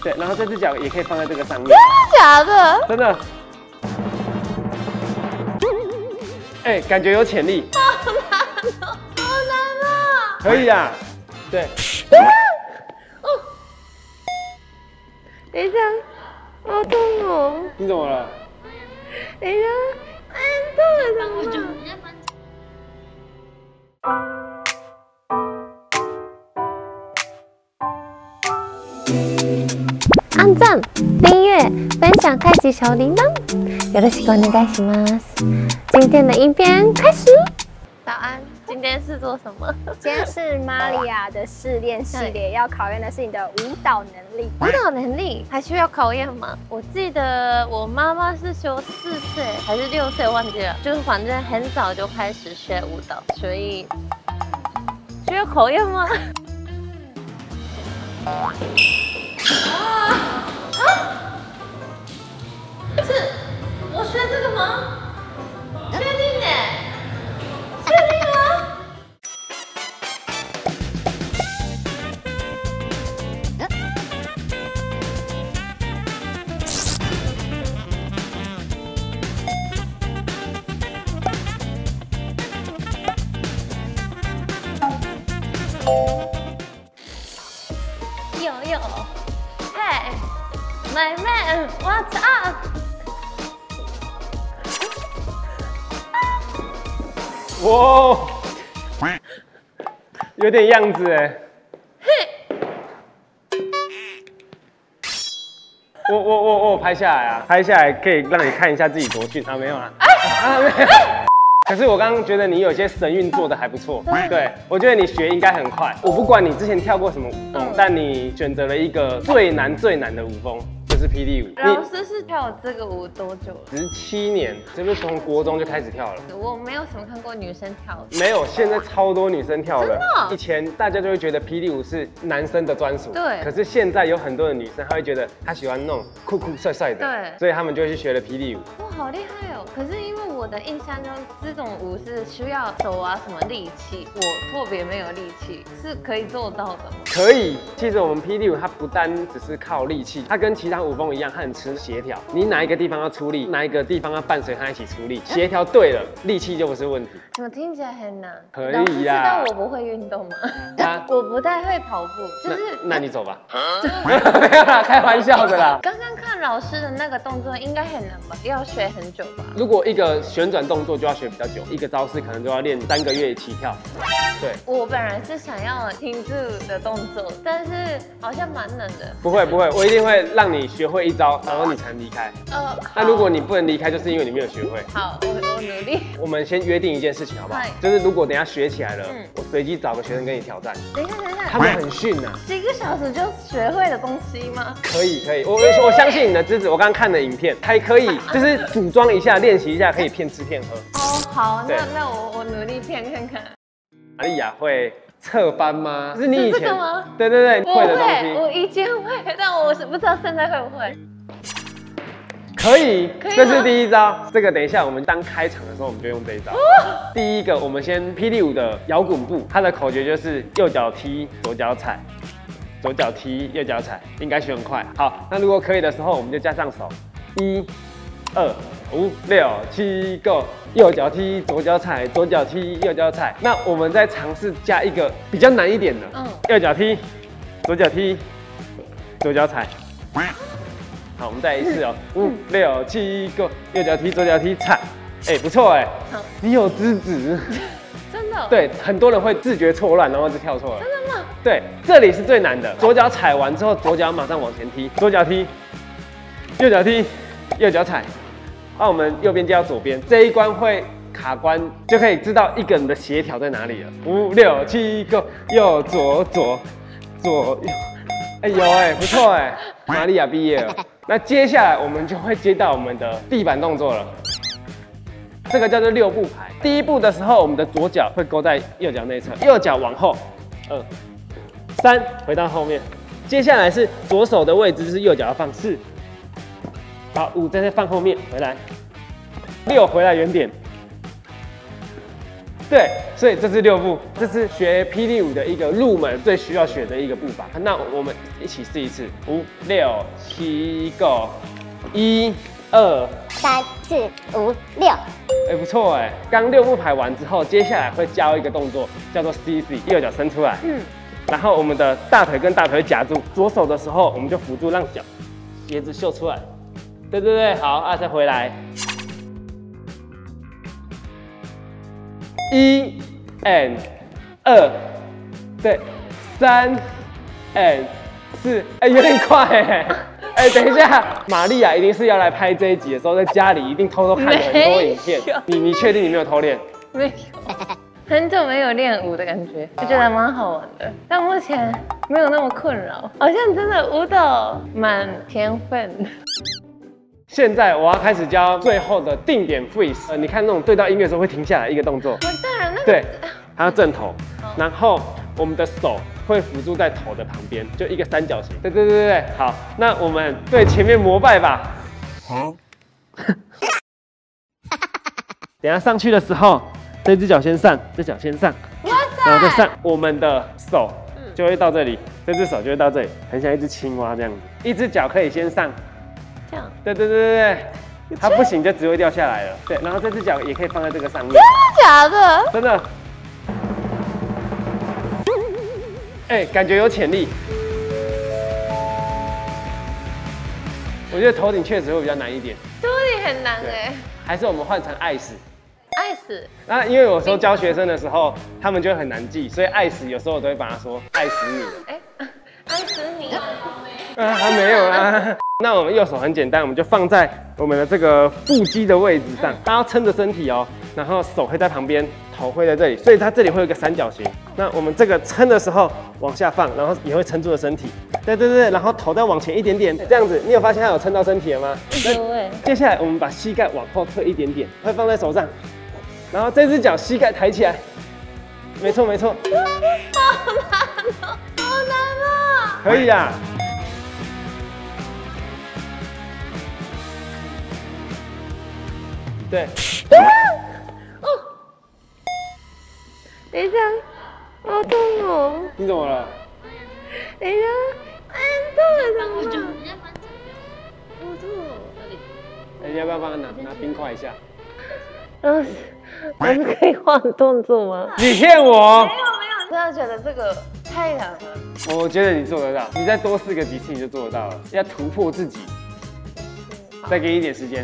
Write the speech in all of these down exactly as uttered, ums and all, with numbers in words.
对，然后这只脚也可以放在这个上面。 真的假的？ 真的。哎、欸，感觉有潜力。 好难哦，好难啊！ 可以啊，对。 哦，等一下，好痛哦！ 你怎么了？ 等一下，哎，痛了，痛了。按赞、订阅、分享、开启小铃铛，よろしくお願いします。今天的影片开始。早安，今天是做什么？ 今天是玛利亚的试炼系列，要考验的是你的舞蹈能力。 舞蹈能力还需要考验吗？我记得我妈妈是说四岁还是六岁，忘记了，就是反正很早就开始学舞蹈，所以需要考验吗？啊啊！是我学这个吗？确定耶？确定吗？有有。Hey, my man, what's up? 哇，有点样子哎。我我我我拍下来啊，拍下来可以让你看一下自己多逊啊，没有啦，啊没有。可是我刚刚觉得你有些神韵做的还不错，对，我觉得你学应该很快。我不管你之前跳过什么舞风，嗯、但你选择了一个最难最难的舞风，就是霹雳舞。 老师是跳这个舞多久了？ 十七年，是不是从国中就开始跳了？ 我没有什么看过女生跳的。 没有，现在超多女生跳的。 真的？ 以前大家就会觉得霹雳舞是男生的专属， 对。 可是现在有很多的女生，她会觉得她喜欢那种酷酷帅帅的， 对。 所以他们就会去学了霹雳舞。 哇，好厉害哦！可是因为我的印象中，这种舞是需要手啊什么力气，我特别没有力气，是可以做到的吗？ 可以。其实我们霹雳舞它不单只是靠力气，它跟其他舞风一样，它很吃协调。你哪一个地方要出力，哪一个地方要伴随它一起出力，协调对了，力气就不是问题。 怎么听起来很难？ 可以呀。 知道我不会运动吗？啊、我不太会跑步，就是。 那, 那你走吧。没有啦，开玩笑的啦。 刚刚看老师的那个动作应该很难吧？要学很久吧？ 如果一个旋转动作就要学比较久，一个招式可能就要练三个月起跳。对，我本来是想要停住的动作，但是好像蛮难的。 不会不会，我一定会让你学会一招，然后你才能离开。呃，那如果你不能离开，就是因为你没有学会。 好，我我努力。 我们先约定一件事情好不好？就是如果等一下学起来了，嗯、我随机找个学生跟你挑战。 等一下等一下， 他们很逊啊。 几个小时就学会的东西吗？ 可以可以，我我我相信你的资质。我刚刚看的影片还可以，就是组装一下，练习一下，可以骗吃骗喝。 哦，好，那那我我努力骗看看。 玛利亚会侧翻吗？是你以前是这个吗？ 对对对，会的东西。 我以前会，但我是不知道现在会不会。 可以，可以，这是第一招。这个等一下我们当开场的时候，我们就用这一招。哦、第一个，我们先霹雳舞的摇滚步，它的口诀就是右脚踢，左脚踩，左脚踢，右脚踩，应该学很快。好，那如果可以的时候，我们就加上手，一、二、五、六、七，Go！ 右脚踢，左脚踩，左脚踢，右脚踩。那我们再尝试加一个比较难一点的，嗯，右脚踢，左脚踢，左脚踩。好，我们再一次哦，五、六、七，Go！ 右脚踢，左脚踢，踩。哎、欸，不错哎，你有资质。 真的？ 对，很多人会自觉错乱，然后就跳错了。 真的吗？ 对，这里是最难的。左脚踩完之后，左脚马上往前踢，左脚踢，右脚踢，右脚踩。那、啊、我们右边接到左边，这一关会卡关，就可以知道一个人的协调在哪里了。五、六、七，Go！ 右左左左右，哎有哎，不错哎，玛利亚毕业了。那接下来我们就会接到我们的地板动作了。这个叫做六步排。第一步的时候，我们的左脚会勾在右脚内侧，右脚往后，二、三，回到后面。接下来是左手的位置是右脚要放四。好，五再再放后面，回来，六回来原点， 对，所以这是六步，这是学霹雳舞的一个入门最需要学的一个步伐。那我们一起试一次，五六七 go， 一二三四五六。 哎，不错哎。刚六步排完之后，接下来会教一个动作，叫做 C C， 右脚伸出来，嗯，然后我们的大腿跟大腿夹住，左手的时候我们就辅助让脚鞋子秀出来。对对对，好，啊，再回来。一 and 二，对，三 and 四，哎，有点快哎。哎，等一下，玛利亚一定是要来拍这一集的时候，在家里一定偷偷看了很多影片。你你确定你没有偷练？ 没有，很久没有练舞的感觉，我觉得蛮好玩的，但目前没有那么困扰，好像真的舞蹈蛮天分。 现在我要开始教最后的定点 freeze， 呃，你看那种对到音乐的时候会停下来一个动作， 完蛋了，那个对，还要正头，然后我们的手会辅助在头的旁边，就一个三角形。对对对对对，好，那我们对前面膜拜吧。好。等一下上去的时候，这只脚先上，这脚先上，然后再上，我们的手就会到这里，这只手就会到这里，很像一只青蛙这样子。一只脚可以先上。这样，对对对对对，它不行就只会掉下来了。对，然后这只脚也可以放在这个上面。 真的假的？ 真的。哎，感觉有潜力。我觉得头顶确实会比较难一点。 头顶很难哎。 还是我们换成爱死。 爱死。 那因为有时候教学生的时候，他们就会很难记，所以爱死有时候我都会把他说爱死你了。哎， 爱死你了。 啊，还没有啦。那我们右手很简单，我们就放在我们的这个腹肌的位置上，它要撑着身体哦，然后手会在旁边，头会在这里，所以它这里会有一个三角形。那我们这个撑的时候往下放，然后也会撑住了身体。对对对，然后头再往前一点点，这样子，你有发现它有撑到身体了吗？ 有哎。 接下来我们把膝盖往后退一点点，会放在手上，然后这只脚膝盖抬起来，没错没错。 好难哦，好难哦。 可以啊。对， 哦，等一下，好痛哦！ 你怎么了？ 等一下，哎，痛了，痛了，好痛哦！ 哎，你要不要帮他拿拿冰块一下？ 嗯，我们可以换动作吗？ 你骗我！ 没有没有，真的觉得这个太难了。 我觉得你做得到，你再多试个几次你就做得到了。要突破自己，再给你一点时间。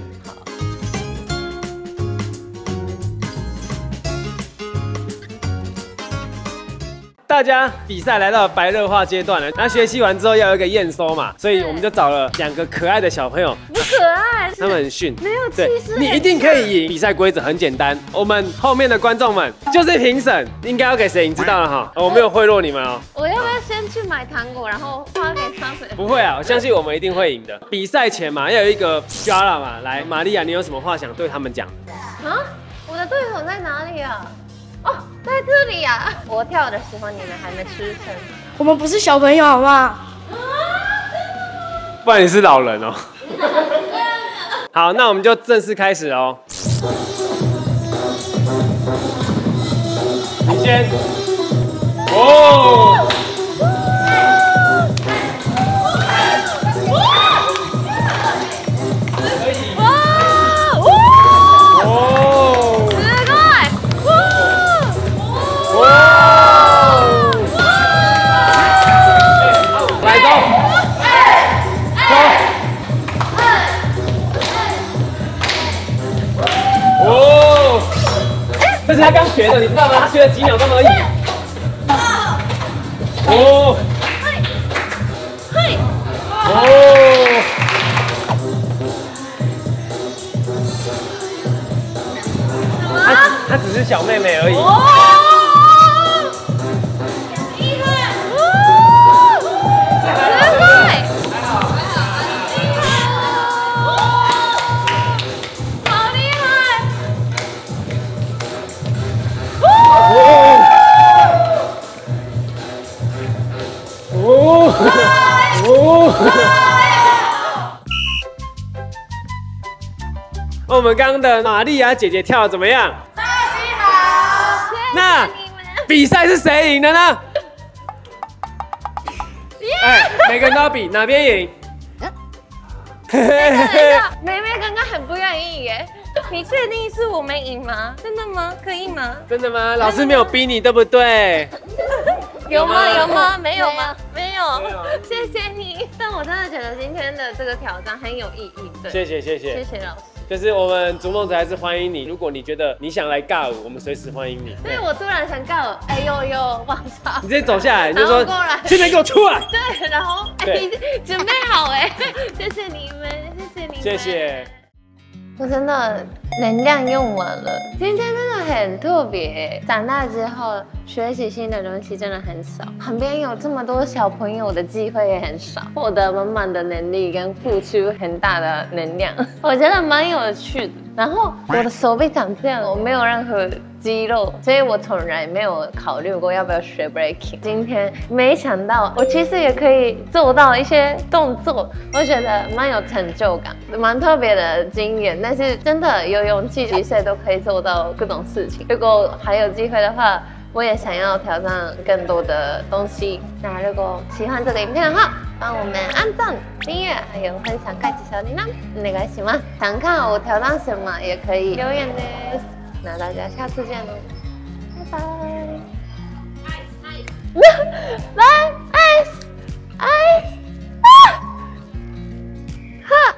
大家比赛来到白热化阶段了，那学习完之后要有一个验收嘛，所以我们就找了两个可爱的小朋友， 不可爱， 他们很逊， 没有气势， 你一定可以赢。比赛规则很简单，我们后面的观众们就是评审，应该要给谁赢知道了哈，我没有贿赂你们哦。 我要不要先去买糖果，然后发给他们？ 不会啊，我相信我们一定会赢的。比赛前嘛，要有一个 Shara 嘛，来，玛利亚，你有什么话想对他们讲？ 啊，我的对手在哪里啊？哦，在这里呀、啊！我跳的时候你们还没吃剩。 我们不是小朋友，好不好？ 不然你是老人哦。好，那我们就正式开始哦。你先。哦。这是他刚学的，你知道吗？他学了几秒钟而已。哦，嘿，嘿，哦，他他只是小妹妹而已。 厉害！哦，真会！好厉害！ 哦哦！我们刚刚的玛利亚姐姐跳得怎么样？ 超级好！天那比赛是谁赢的呢？哎，每个人都要比哪边赢。 妹妹刚刚很不愿意耶，你确定是我们赢吗？真的吗？可以吗？ 真的吗？老师没有逼你，对不对？ 有吗？有吗？没有吗？没有。谢谢你，但我真的觉得今天的这个挑战很有意义。对， 谢谢谢谢谢谢老师。 就是我们逐梦者还是欢迎你。如果你觉得你想来尬舞，我们随时欢迎你。 对，我突然想尬舞，哎呦呦，往上。 你直接走下来，你就说过来， 现在给我出来。 对，然后哎，准备好哎，谢谢你们，谢谢你们， 谢谢。 我真的能量用完了，今天真的很特别。长大之后学习新的东西真的很少，旁边有这么多小朋友的机会也很少，获得满满的能力跟付出很大的能量，我觉得蛮有趣的。然后我的手臂长这样，我没有任何肌肉，所以我从来没有考虑过要不要学 breaking。今天没想到我其实也可以做到一些动作，我觉得蛮有成就感，蛮特别的经验。但是真的有勇气，几岁都可以做到各种事情。如果还有机会的话，我也想要挑战更多的东西。那如果喜欢这个影片的话，帮我们按赞、订阅，还有分享、开启小铃铛，お願いします。想看我挑战什么，也可以留言的。那大家下次见喽，拜拜。来，ice ice 啊！哈！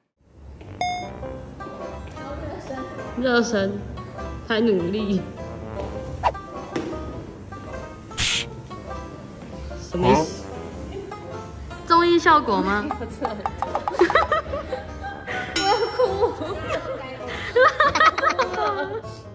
热身，还努力，什么意思？综艺效果吗？ 我要哭。